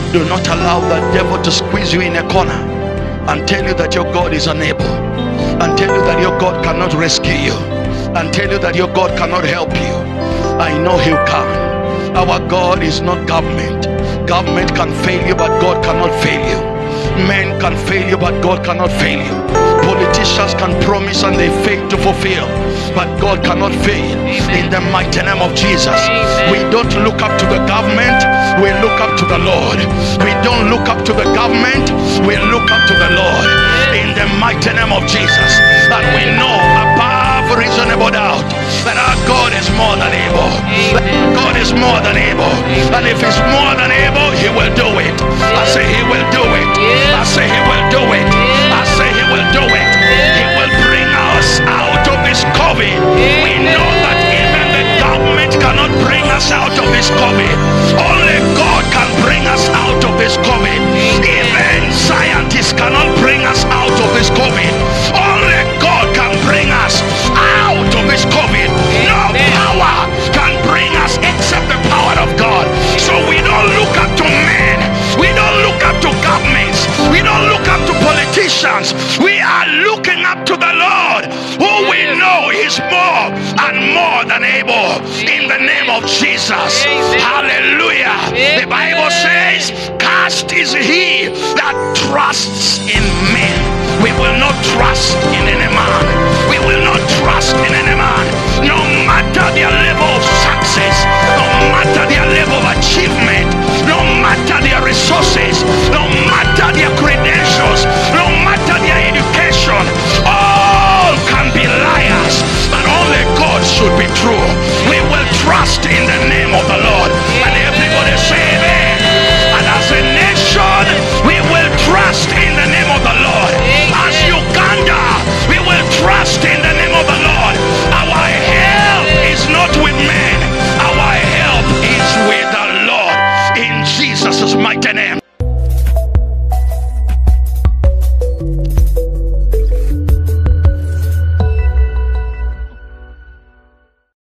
Do not allow the devil to squeeze you in a corner and tell you that your God is unable, and tell you that your God cannot rescue you, and tell you that your God cannot help you. I know He can. Our God is not government. Government can fail you, but God cannot fail you. Men can fail you, but God cannot fail you. Politicians can promise and they fail to fulfill, but God cannot fail. In the mighty name of Jesus, we don't look up to the government, we look up to the Lord. We don't look up to the government, we look up to the Lord. In the mighty name of Jesus, and we know above reasonable doubt that our God is more than able. God is more than able, and if He's more than able, He will do it. I say He will do it. I say He will do it. I say He will do it. He will bring us out of this COVID. We know that even the government cannot bring us out of this COVID. Only God can bring us out of this COVID. Even scientists cannot bring us out of this COVID. Only God can bring us out of this COVID. No power can bring us except the power of God. So we don't look up to men. We don't look up to governments. We don't look up to politicians. We are looking up to the Lord, who we know is more and more than able. In the name of Jesus. Hallelujah. The Bible says, "Cast is he that trusts in men." We will not trust in any man. We will